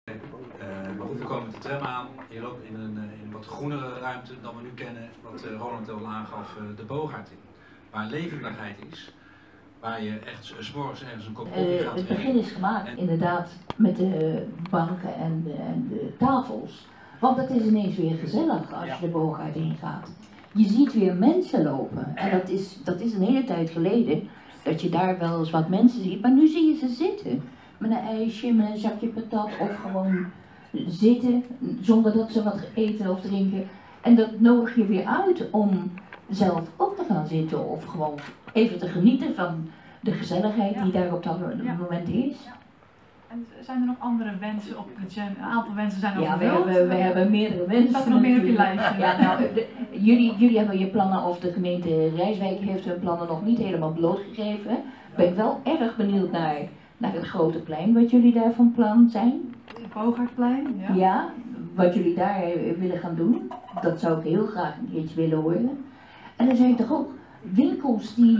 Maar goed, we komen met de tram aan. Je loopt in een wat groenere ruimte dan we nu kennen, wat Roland al aangaf, de Boogaard in. Waar levendigheid is, waar je echt 's morgens ergens een kop koffie gaat Het drinken. begin is gemaakt inderdaad met de banken en de tafels. Want het is ineens weer gezellig als je de Boogaard ingaat. Je ziet weer mensen lopen. En dat is een hele tijd geleden dat je daar wel eens wat mensen ziet. Maar nu zie je ze zitten. Met een ijsje, met een zakje patat of gewoon zitten zonder dat ze wat eten of drinken. En dat nodig je weer uit om zelf ook te gaan zitten of gewoon even te genieten van de gezelligheid die daar op dat moment is. En zijn er nog andere wensen op de agenda? Een aantal wensen zijn Ja, vervuld. we hebben meerdere wensen. Staat er nog meer op je lijstje? Ja, nou, jullie hebben je plannen, of de gemeente Rijswijk heeft hun plannen nog niet helemaal blootgegeven. Ben ik wel erg benieuwd naar het grote plein, wat jullie daar van plan zijn. Het Boogaardplein, ja. Ja, wat jullie daar willen gaan doen, dat zou ik heel graag een keertje willen horen. En er zijn toch ook winkels die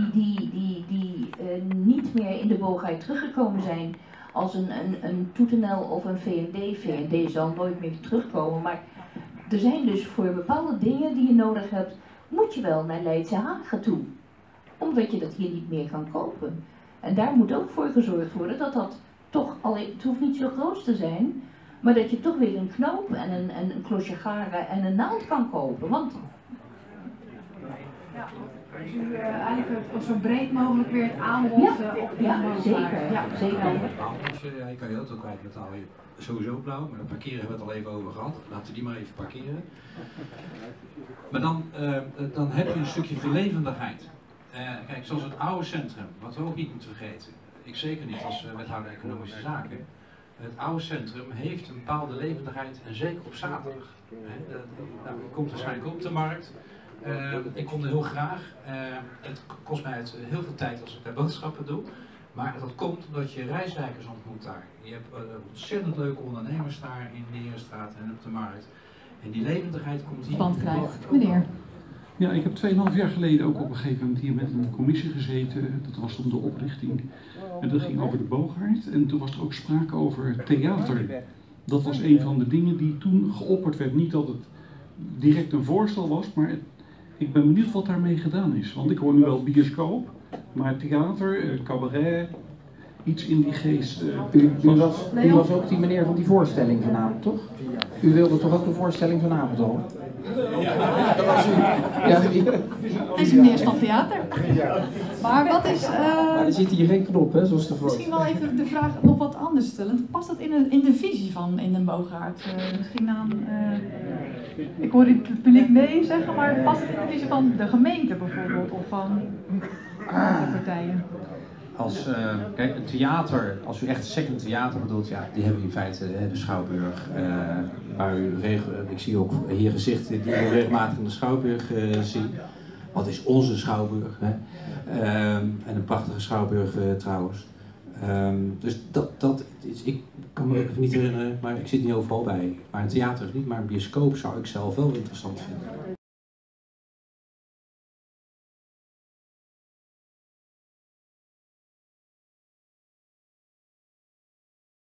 niet meer in de Boogaard teruggekomen zijn, als een Toetenel of een V&D. V&D zal nooit meer terugkomen, maar er zijn dus voor bepaalde dingen die je nodig hebt, moet je wel naar Leidse Hagen toe. Omdat je dat hier niet meer kan kopen. En daar moet ook voor gezorgd worden dat dat toch, het hoeft niet zo groot te zijn, maar dat je toch weer een knoop en een klosje garen en een naald kan kopen. Want Dus u eigenlijk het zo breed mogelijk weer het aanbod op de Boogaard. zeker. Ja, zeker. Als je kan je auto kwijt, betaal je sowieso blauw, maar dat parkeren hebben we het al even over gehad. Laten we die maar even parkeren. Maar dan heb je een stukje verlevendigheid. Kijk, zoals het oude centrum, wat we ook niet moeten vergeten. Ik zeker niet als wethouder economische zaken. Het oude centrum heeft een bepaalde levendigheid en zeker op zaterdag. Nou, je komt waarschijnlijk op de markt. Ik kom er heel graag. Het kost mij heel veel tijd als ik daar boodschappen doe. Maar dat komt omdat je reiswijkers ontmoet daar. Je hebt ontzettend leuke ondernemers daar in de Herenstraat en op de markt. En die levendigheid komt hier. Meneer. Ja, ik heb 2,5 jaar geleden ook op een gegeven moment hier met een commissie gezeten. Dat was om de oprichting. En dat ging over de Boogaard. En toen was er ook sprake over theater. Dat was een van de dingen die toen geopperd werd. Niet dat het direct een voorstel was, maar ik ben benieuwd wat daarmee gedaan is. Want ik hoor nu wel bioscoop, maar theater, cabaret, iets in die geest. U was ook die meneer van die voorstelling vanavond, toch? U wilde toch ook de voorstelling vanavond al? Ja, dat was u. Ja, Deze meneer is van theater. Maar wat is... er zit hier geen knop, hè, zoals de voor. Misschien wel even de vraag nog wat anders stellen. Past dat in de visie van in de Boogaard? Misschien aan... ik hoor het publiek nee zeggen, maar past het in de visie van de gemeente bijvoorbeeld? Of van andere partijen? Kijk, een theater, als u echt second theater bedoelt, ja, die hebben we in feite de Schouwburg. Waar ik zie ook hier gezichten die u regelmatig in de Schouwburg zien. Wat is onze Schouwburg? Hè? En een prachtige Schouwburg trouwens. Dus dat is, ik kan me ook even niet herinneren, maar ik zit niet overal bij. Maar een theater is niet, maar een bioscoop zou ik zelf wel interessant vinden.